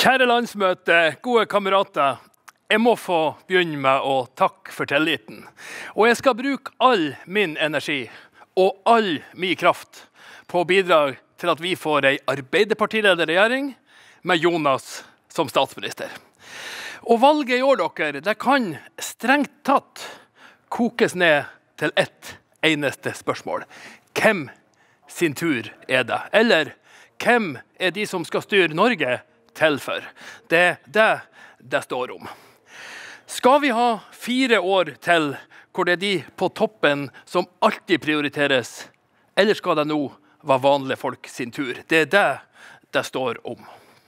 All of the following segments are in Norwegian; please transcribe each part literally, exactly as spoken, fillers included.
Kjære landsmøte, gode kamerater, jeg må få begynne med å takke for tilliten. Og jeg skal bruke all min energi og all min kraft på å bidra til at vi får en Arbeiderpartiledet regjering med Jonas som statsminister. Og valget i år, dere, det kan strengt tatt kokes ned til ett eneste spørsmål. Hvem sin tur er det? Eller hvem er de som skal styre Norge til for? Det er det det står om. Skal vi ha fire år til hvor det er de på toppen som alltid prioriteres, eller skal det nå være vanlige folk sin tur? Det er det det står om.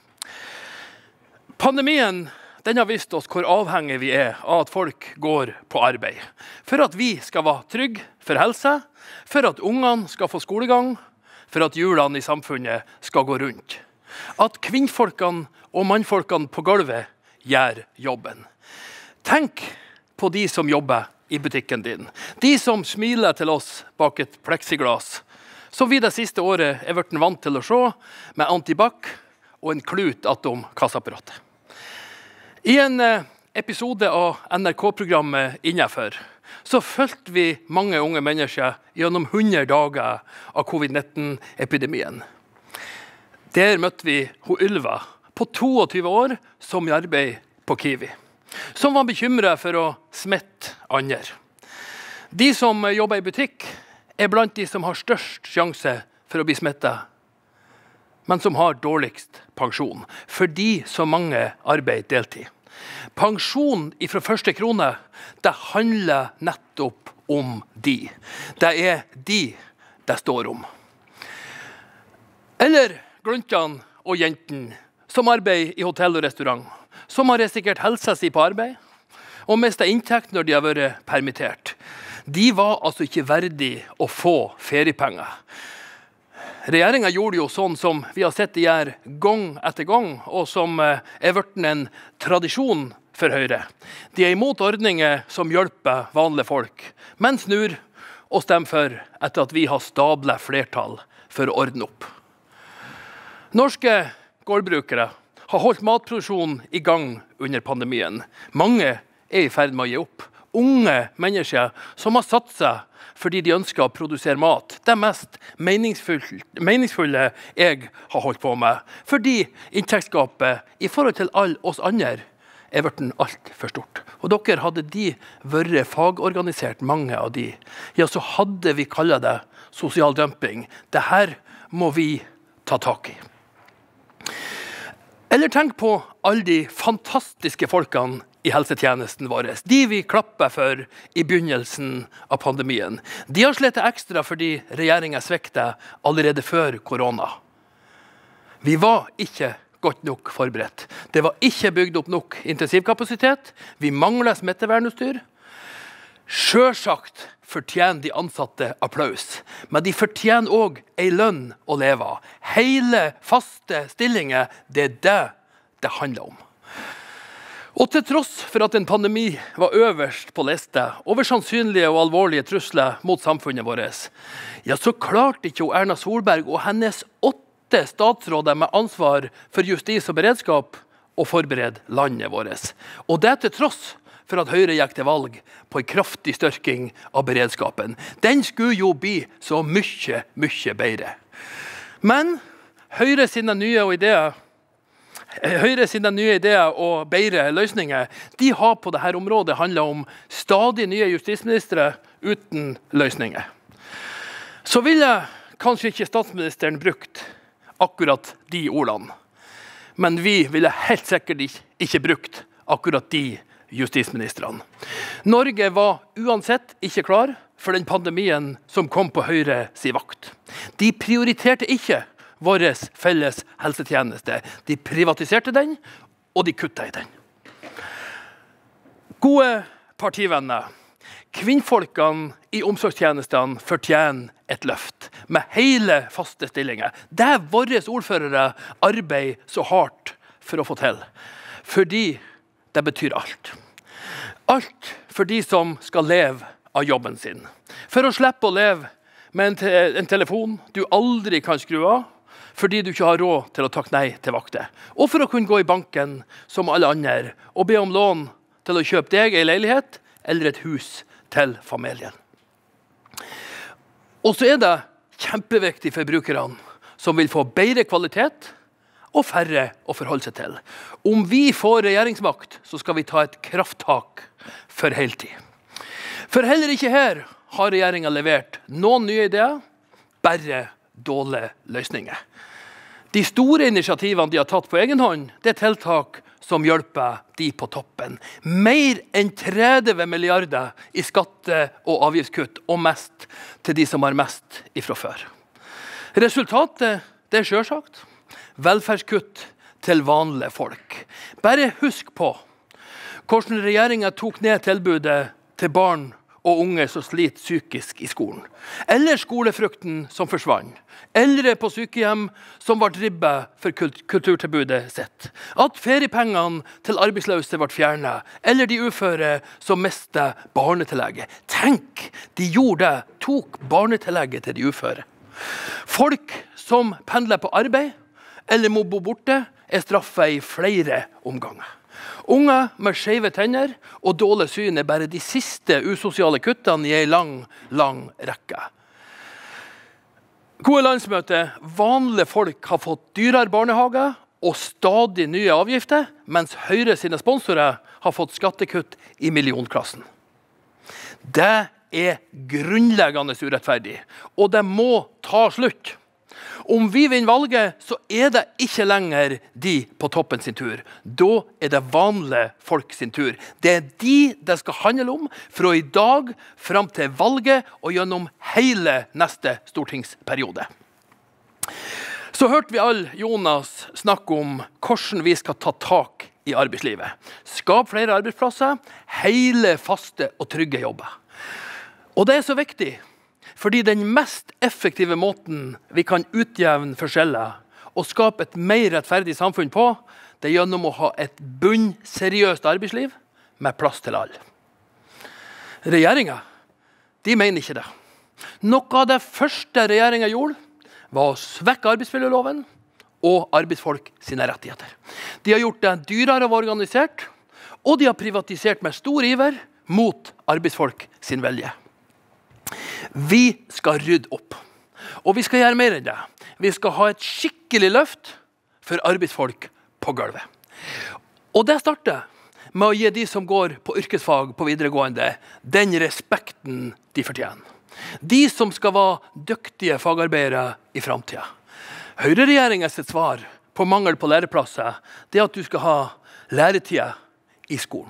Pandemien den har vist oss hvor avhengig vi er av at folk går på arbeid. For at vi skal være trygge for helse, for at ungene skal få skolegang, for at hjulene i samfunnet skal gå rundt. At kvinnfolkene og mannfolkene på gulvet gjør jobben. Tenk på de som jobber i butikken din. De som smiler til oss bak et pleksiglass, som vi det siste året er vært vant til å se, med antibac og en klut attom kassapparatet. I en episode av N R K-programmet Innenfor, så fulgte vi mange unge mennesker gjennom hundre dager av covid nitten-epidemien. Der møtte vi hun Ylva på tjueto år som i arbeid på Kiwi, som var bekymret for å smitte andre. De som jobber i butikk er blant de som har størst sjanse for å bli smittet, men som har dårligst pensjon, fordi så mange arbeider deltid. Pensjon fra første krone, det handler nettopp om de. Det er de det står om. Eller gluntene og jentene som arbeider i hotell og restaurant, som har risikert helsa si på arbeid, og mistet inntekt når de har vært permittert. De var altså ikke verdig å få feriepenger. Regjeringen gjorde jo sånn som vi har sett de gjør gang etter gang, og som er blitt en tradisjon for Høyre. De er imot ordninger som hjelper vanlige folk, men snur og stemmer for etter at vi har stablet flertall for å ordne opp. Norske gårdbrukere har holdt matproduksjonen i gang under pandemien. Mange er i ferd med å gi opp. Unge mennesker som har satset fordi de ønsker å produsere mat. Det mest meningsfulle, meningsfulle jeg har holdt på med. Fordi inntektsgapet i forhold til alle oss andre er blitt alt for stort. Og dere, hadde de vært fagorganisert, mange av de, ja, så hadde vi kallet det sosial dumping. Dette må vi ta tak i. Eller tenk på alle de fantastiske folkene i helsetjenesten vår. De vi klapper for i begynnelsen av pandemien. De har slettet ekstra fordi regjeringen sviktet allerede før korona. Vi var ikke godt nok forberedt. Det var ikke bygd opp nok intensivkapasitet. Vi mangler smittevernutstyr. Selvsagt fortjener de ansatte applaus, men de fortjener også en lønn å leve av. Hele, faste stillinger, det er det det handler om. Og til tross for at en pandemi var øverst på liste over sannsynlige og alvorlige trusler mot samfunnet vårt, ja, så klarte ikke Erna Solberg og hennes åtte statsråder med ansvar for justis og beredskap å forberede landet vårt. Og det til tross for at Høyre gikk til valg på en kraftig styrking av beredskapen. Den skulle jo bli så mye, mye bedre. Men Høyre sine nye ideer, Høyre sine nye ideer og bedre løsninger, de har på dette området handlet om stadig nye justisministre uten løsninger. Så ville kanskje ikke statsministeren brukt akkurat de ordene, men vi ville helt sikkert ikke brukt akkurat de justisministrene. Norge var uansett ikke klar for den pandemien som kom på Høyre sin vakt. De prioriterte ikke vår felles helsetjeneste. De privatiserte den, og de kuttet i den. Gode partivenner, kvinnfolkene i omsorgstjenestene fortjener et løft med hele faste stillinger. Det er våre ordførere arbeider så hardt for å få til, fordi det betyr alt. Alt for de som skal leve av jobben sin. For å slippe å leve med en, te en telefon du aldri kan skru av, fordi du ikke har råd til å takke nei til vakter. Og for å kunne gå i banken som alle andre og be om lån til å kjøpe deg en leilighet eller et hus til familien. Og så er det kjempeviktig for brukerne som vil få bedre kvalitet og færre å forholde seg til. Om vi får regjeringsmakt, så skal vi ta et krafttak for heltid. For heller ikke her har regjeringen levert noen nye ideer, bare dårlige løsninger. De store initiativene de har tatt på egen hånd, det er tiltak som hjelper de på toppen. Mer enn tretti milliarder i skatte- og avgiftskutt, og mest til de som har mest ifra før. Resultatet, det er selvsagt. Velferdskutt til vanlige folk. Bare husk på hvordan regjeringen tok ned tilbudet til barn og unge som sliter psykisk i skolen. Eller skolefrukten som forsvant. Eldre på sykehjem som ble ribbet for kulturtilbudet sitt. At feriepengene til arbeidsløse ble fjernet. Eller de uføre som mistet barnetillegget. Tenk, de gjorde det. Tok barnetillegget til de uføre. Folk som pendler på arbeid eller må bo borte, er straffet i flere omganger. Unge med skjeve tenner og dårlig syn er bare de siste usosiale kuttene i en lang, lang rekke. Gode landsmøte, vanlige folk har fått dyrere barnehage og stadig nye avgifter, mens Høyre sine sponsorer har fått skattekutt i millionklassen. Det er grunnleggende urettferdig, og det må ta slutt. Om vi vinner valget, så er det ikke lenger de på toppen sin tur. Da er det vanlige folk sin tur. Det er de det skal handle om fra i dag frem til valget og gjennom hele neste stortingsperiode. Så hørte vi alle Jonas snakke om hvordan vi skal ta tak i arbeidslivet. Skap flere arbeidsplasser, hele, faste og trygge jobber. Og det er så viktig, fordi den mest effektive måten vi kan utjevne forskjeller og skape et mer rettferdig samfunn på, det er gjennom å ha et bunnseriøst arbeidsliv med plass til alle. Regjeringen, de mener ikke det. Noe av det første regjeringen gjorde, var å svekke arbeidsmiljøloven og arbeidsfolk sine rettigheter. De har gjort det dyrere å være organisert, og de har privatisert med stor iver mot arbeidsfolk sin vilje. Vi skal rydde opp, og vi skal gjøre mer enn det. Vi skal ha et skikkelig løft for arbeidsfolk på gulvet. Og det starter med å gi de som går på yrkesfag på videregående den respekten de fortjener. De som skal være dyktige fagarbeidere i fremtiden. Høyre-regjeringens svar på mangel på læreplasser, det er at du skal ha læretid i skolen.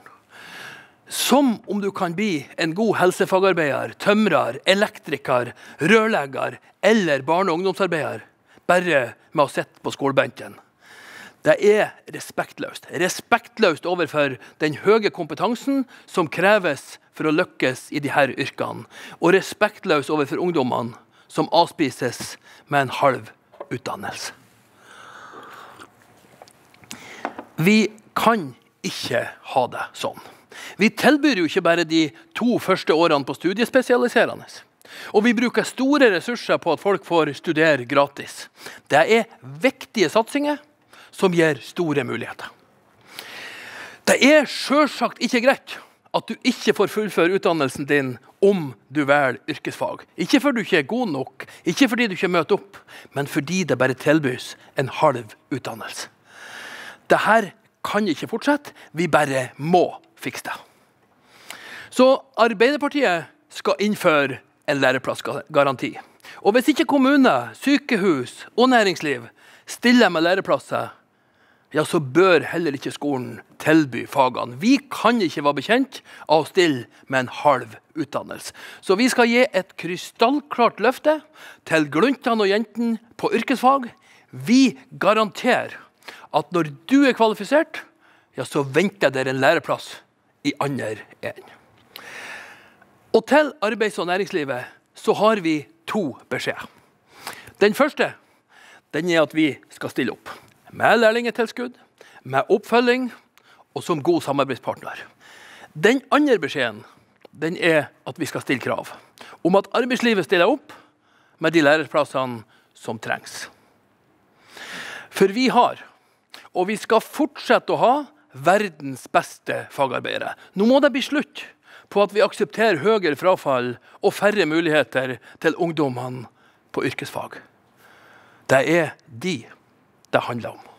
Som om du kan bli en god helsefagarbeider, tømrer, elektriker, rørlegger eller barne- og ungdomsarbeider, bare med å sitte på skolebenken. Det er respektløst. Respektløst overfor den høye kompetansen som kreves for å lykkes i disse yrkene, og respektløst overfor ungdommene som avspises med en halv utdannelse. Vi kan ikke ha det sånn. Vi tilbyr jo ikke bare de to første årene på studiespesialiserende. Og vi bruker store ressurser på at folk får studere gratis. Det er viktige satsinger som gir store muligheter. Det er selvsagt ikke greit at du ikke får fullføre utdannelsen din om du velger yrkesfag. Ikke fordi du ikke er god nok, ikke fordi du ikke møter opp, men fordi det bare tilbys en halv utdannelse. Dette kan ikke fortsette, vi bare må fikse det. Så Arbeiderpartiet skal innføre en læreplassgaranti. Og hvis ikke kommuner, sykehus og næringsliv stiller med læreplasser, ja, så bør heller ikke skolen tilby fagene. Vi kan ikke være bekjent av å stille med en halv utdannelse. Så vi skal gi et krystallklart løfte til gluntene og jentene på yrkesfag. Vi garanterer at når du er kvalifisert, ja, så venter dere en læreplass i andre enden. Og til arbeids- og næringslivet så har vi to beskjeder. Den første, den er at vi skal stille opp. Med lærlingetilskudd, med oppfølging og som god samarbeidspartner. Den andre beskjeden, den er at vi skal stille krav om at arbeidslivet stiller opp med de læreplassene som trengs. For vi har, og vi skal fortsette å ha, verdens beste fagarbeidere. Nå må det bli slutt på at vi aksepterer høyere frafall og færre muligheter til ungdommene på yrkesfag. Det er de det handler om.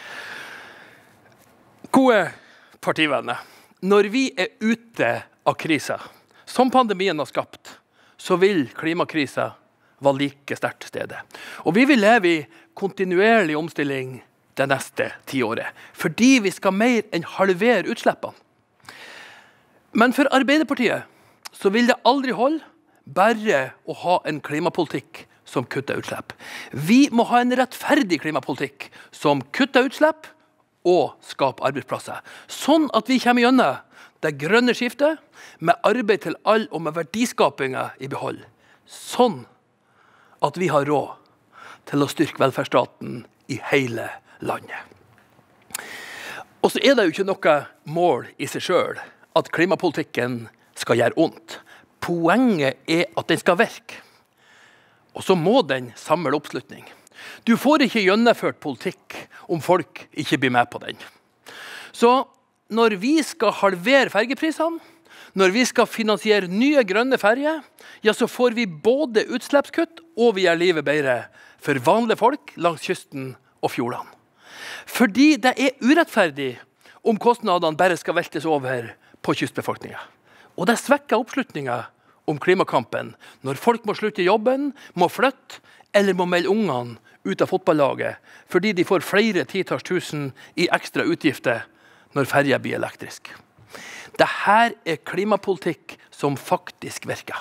Gode partivenner, når vi er ute av krisa, som pandemien har skapt, så vil klimakrisa være like sterkt stedet. Og vi vil leve i kontinuerlig omstilling det neste tiåret, fordi vi skal mer enn halvere utslippene. Men for Arbeiderpartiet så vil det aldri holde bare å ha en klimapolitikk som kutter utslipp. Vi må ha en rettferdig klimapolitikk som kutter utslipp og skaper arbeidsplasser. Sånn at vi kommer gjennom det grønne skiftet med arbeid til alle og med verdiskapingen i behold. Sånn at vi har råd til å styrke velferdsstaten i hele landet. Og så er det jo ikke noe mål i seg selv at klimapolitikken skal gjøre ondt. Poenget er at den skal virke. Og så må den samle oppslutning. Du får ikke gjennomført politikk om folk ikke blir med på den. Så når vi skal halvere fergeprisene, når vi skal finansiere nye grønne ferger, ja, så får vi både utslippskutt og vi gjør livet bedre for vanlige folk langs kysten og fjordene. Fordi det er urettferdig om kostnadene bare skal veltes over på kystbefolkningen. Og det svekker oppslutningen om klimakampen når folk må slutte jobben, må flytte eller må melde ungene ut av fotballaget fordi de får flere titalls tusen i ekstra utgifter når ferja blir elektrisk. Dette er klimapolitikk som faktisk virker.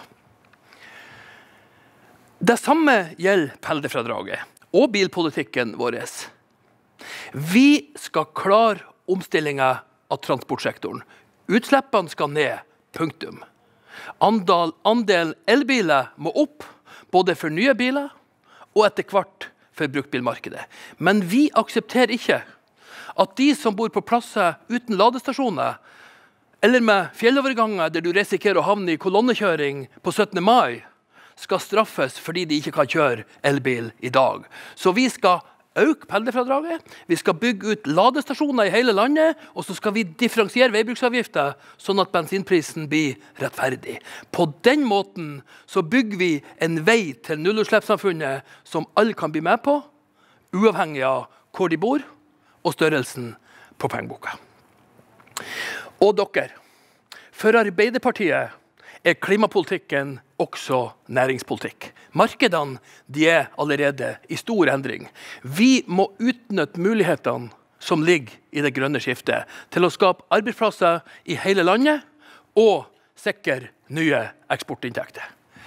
Det samme gjelder pendlerfradraget og bilpolitikken vår. Vi skal klare omstillingen av transportsektoren. Utslippene skal ned, punktum. Andel, andelen elbiler må opp, både for nye biler og etter hvert for bruktbilmarkedet. Men vi aksepterer ikke at de som bor på plasser uten ladestasjoner, eller med fjelloverganger der du risikerer å havne i kolonnekjøring på syttende mai, skal straffes fordi de ikke kan kjøre elbil i dag. Så vi skal øke pendlerfradraget, vi skal bygge ut ladestasjoner i hele landet, og så skal vi differensiere veibruksavgifter, sånn at bensinprisen blir rettferdig. På den måten så bygger vi en vei til nullutslippssamfunnet som alle kan bli med på, uavhengig av hvor de bor og størrelsen på pengeboka. Og dere, for Arbeiderpartiet er klimapolitikken også næringspolitikk. Markedene de er allerede i stor endring. Vi må utnytte mulighetene som ligger i det grønne skiftet til å skape arbeidsplasser i hele landet og sikre nye eksportinntekter.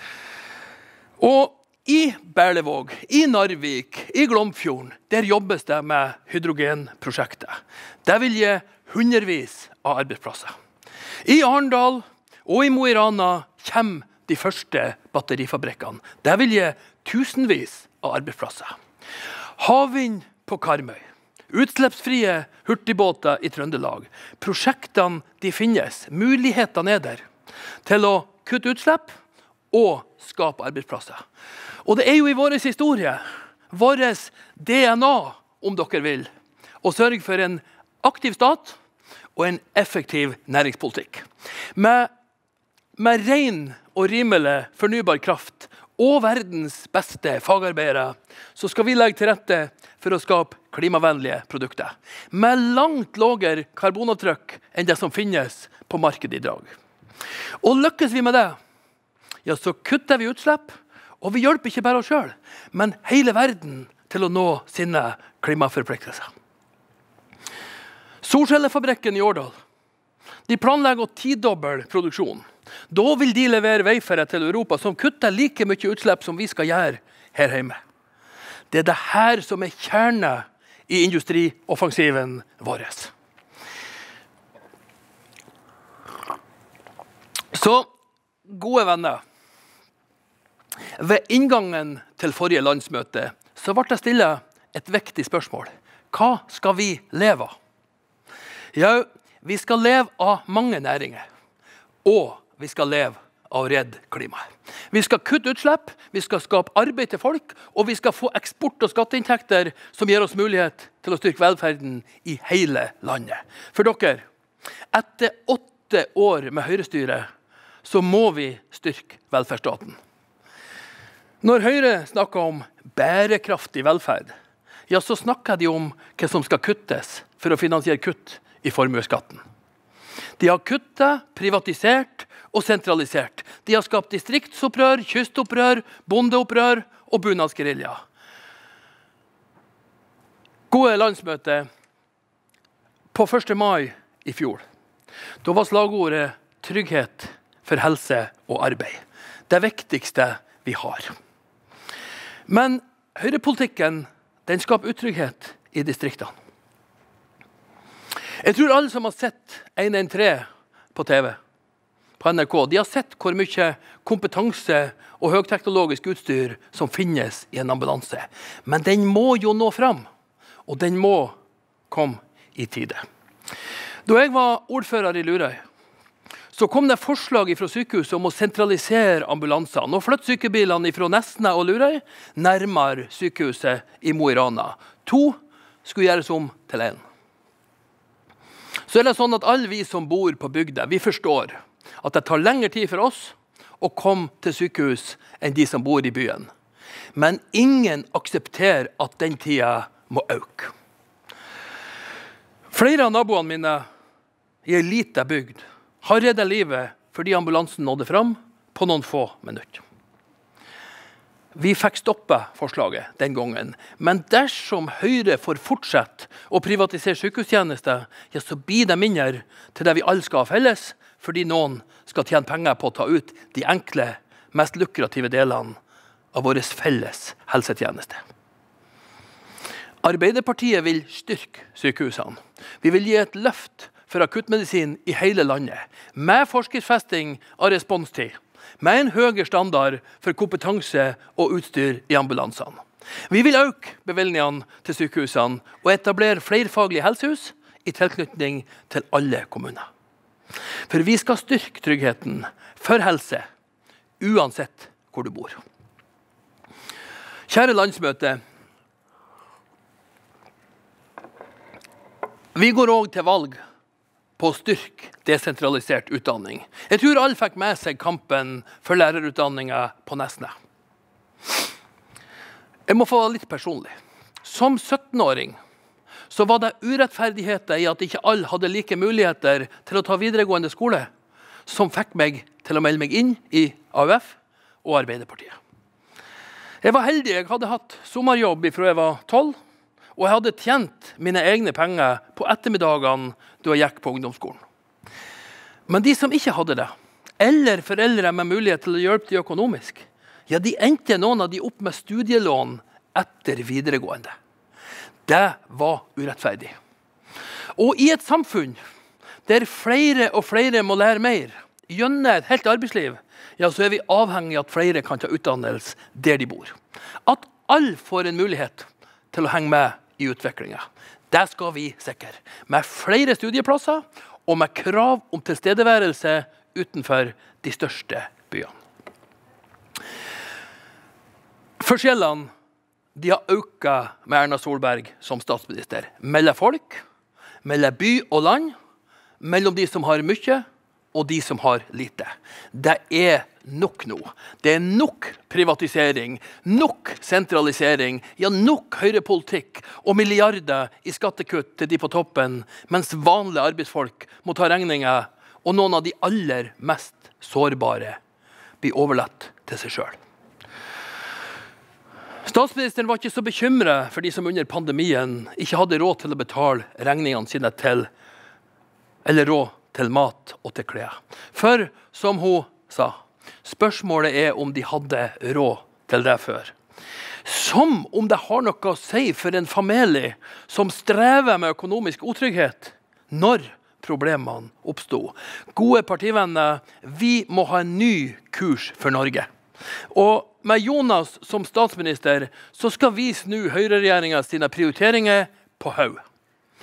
Og i Berlevåg, i Narvik, i Glomfjorden, der jobbes det med hydrogenprosjekter. Det vil gi hundrevis av arbeidsplasser. I Arendal og i Mo i Rana kommer de første batterifabrikkene. Det vil gi tusenvis av arbeidsplasser. Havvind på Karmøy, utslippsfrie hurtigbåter i Trøndelag. Prosjektene de finnes, mulighetene er der til å kutte utslipp og skape arbeidsplasser. Og det er jo i vår historie, vår D N A, om dere vil, å sørge for en aktiv stat og en effektiv næringspolitikk. Med, med ren og rimelig fornybar kraft og verdens beste fagarbeidere, så skal vi legge til rette for å skape klimavennlige produkter. Med langt lavere karbonavtrykk enn det som finnes på markedet i dag. Og lykkes vi med det, ja, så kutter vi utslipp, og vi hjelper ikke bare oss selv, men hele verden til å nå sine klimaforpliktelser. Solcellefabrikken i Årdal, de planlegger å tidoble produksjonen. Da vil de levere veifere til Europa som kutter like mye utslipp som vi skal gjøre her hjemme. Det er det her som er kjernen i industrioffensiven vår. Så, gode venner, ved inngangen til forrige landsmøte så ble det stillet et viktig spørsmål. Hva skal vi leve av? Ja, vi skal leve av mange næringer, og vi skal leve av å redde klimaet. Vi skal kutte utslipp, vi skal skape arbeid til folk, og vi skal få eksport og skatteinntekter som gir oss mulighet til å styrke velferden i hele landet. For dere, etter åtte år med høyrestyre, så må vi styrke velferdsstaten. Når Høyre snakker om bærekraftig velferd, ja, så snakker de om hva som skal kuttes for å finansiere kutt i formueskatten. De har kuttet, privatisert og sentralisert. De har skapt distriktsopprør, kystopprør, bondeopprør og bunadsgerilja. Gode landsmøte på første mai i fjor. Da var slagordet trygghet for helse og arbeid. Det viktigste vi har. Men høyrepolitikken, den skaper utrygghet i distriktene. Jeg tror alle som har sett en en tre på T V, på N R K, de har sett hvor mye kompetanse og høyteknologisk utstyr som finnes i en ambulanse. Men den må jo nå fram, og den må komme i tide. Da jeg var ordfører i Lurøy, så kom det forslag fra sykehuset om å sentralisere ambulansene og flytte sykebilene fra Nesna og Lurøy nærmere sykehuset i Mo i Rana. To skulle gjøres om til en. Så er det sånn at alle vi som bor på bygda, vi forstår at det tar lengre tid for oss å komme til sykehus enn de som bor i byen. Men ingen aksepterer at den tida må øke. Flere av naboene mine i en liten bygd har reddet livet fordi ambulansen nådde fram på noen få minutter. Vi fikk stoppet forslaget den gangen, men dersom Høyre får fortsette å privatisere sykehustjenester, ja, så blir det mindre til det vi alle skal ha felles, fordi noen skal tjene penger på å ta ut de enkle, mest lukrative delene av vår felles helsetjeneste. Arbeiderpartiet vil styrke sykehusene. Vi vil gi et løft for akuttmedisin i hele landet, med forskriftsfesting av responstid, med en høyere standard for kompetanse og utstyr i ambulansene. Vi vil øke bevilgningene til sykehusene og etablere flerfaglige helsehus i tilknytning til alle kommuner. For vi skal styrke tryggheten for helse, uansett hvor du bor. Kjære landsmøte, vi går også til valg på å styrke desentralisert utdanning. Jeg tror alle fikk med seg kampen for lærerutdanninga på Nesna. Jeg må få være litt personlig. Som syttenåring så var det urettferdigheter i at ikke alle hadde like muligheter til å ta videregående skole, som fikk meg til å melde meg inn i A U F og Arbeiderpartiet. Jeg var heldig, jeg hadde hatt sommerjobb fra jeg var tolv, og jeg hadde tjent mine egne penger på ettermiddagene da jeg gikk på ungdomsskolen. Men de som ikke hadde det, eller foreldre med mulighet til å hjelpe de økonomisk, ja, de endte noen av de opp med studielån etter videregående. Det var urettferdig. Og i et samfunn der flere og flere må lære mer, gjennom et helt arbeidsliv, ja, så er vi avhengig av at flere kan ta utdannelse der de bor. At alle får en mulighet til å henge med i utviklingen. Det skal vi sikre. Med flere studieplasser og med krav om tilstedeværelse utenfor de største byene. Forskjellene de har økt med Erna Solberg som statsminister. Mellom folk, mellom by og land, mellom de som har mye og de som har lite. Det er nok nå. Det er nok privatisering, nok sentralisering, ja, nok høyrepolitikk og milliarder i skattekutt til de på toppen, mens vanlige arbeidsfolk må ta regninger, og noen av de aller mest sårbare blir overlatt til seg selv. Statsministeren var ikke så bekymret for de som under pandemien ikke hadde råd til å betale regningene sine til, eller råd til mat og til klær. For, som hun sa, spørsmålet er om de hadde råd til det før. Som om det har noe å si for en familie som strever med økonomisk utrygghet når problemene oppstod. Gode partivenner, vi må ha en ny kurs for Norge. Og med Jonas som statsminister så skal vi snu høyreregjeringen sine prioriteringer på haug.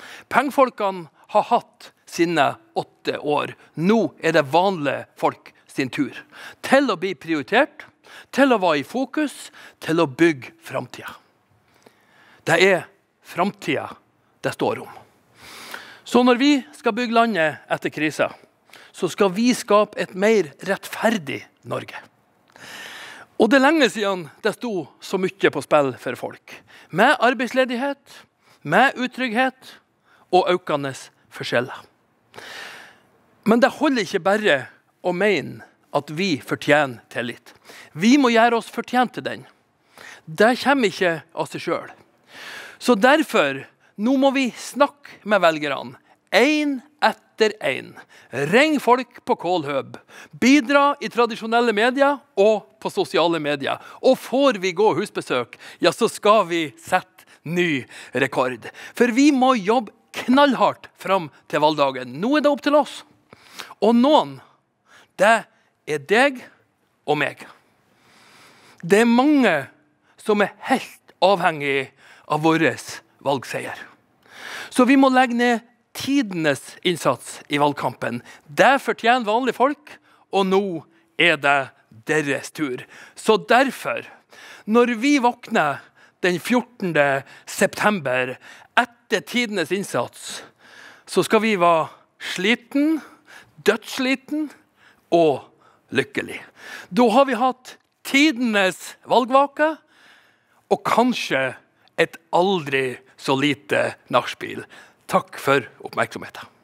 Pengefolkene har hatt sine åtte år. Nå er det vanlige folk sin tur. Til å bli prioritert, til å være i fokus, til å bygge framtida. Det er framtida det står om. Så når vi skal bygge landet etter krisa, så skal vi skape et mer rettferdig Norge. Og det er lenge siden det sto så mye på spill for folk. Med arbeidsledighet, med utrygghet og økende forskjeller. Men det holder ikke bare å mene at vi fortjener tillit. Vi må gjøre oss fortjent til den. Det kommer ikke av seg selv. Så derfor, nå må vi snakke med velgerne, en etter en. Ring folk på Kålhøb, bidra i tradisjonelle medier og på sosiale medier. Og får vi gå husbesøk, ja, så skal vi sette ny rekord. For vi må jobbe knallhardt fram til valgdagen. Nå er det opp til oss. Og noen, det er deg og meg. Det er mange som er helt avhengig av vår valgseier. Så vi må legge ned tidenes innsats i valgkampen. Det fortjener vanlige folk, og nå er det deres tur. Så derfor, når vi våkner den fjortende september etter tidenes innsats, så skal vi være sliten, dødssliten og lykkelig. Da har vi hatt tidenes valgvake, og kanskje et aldri så lite nachspiel. Takk for oppmerksomheten.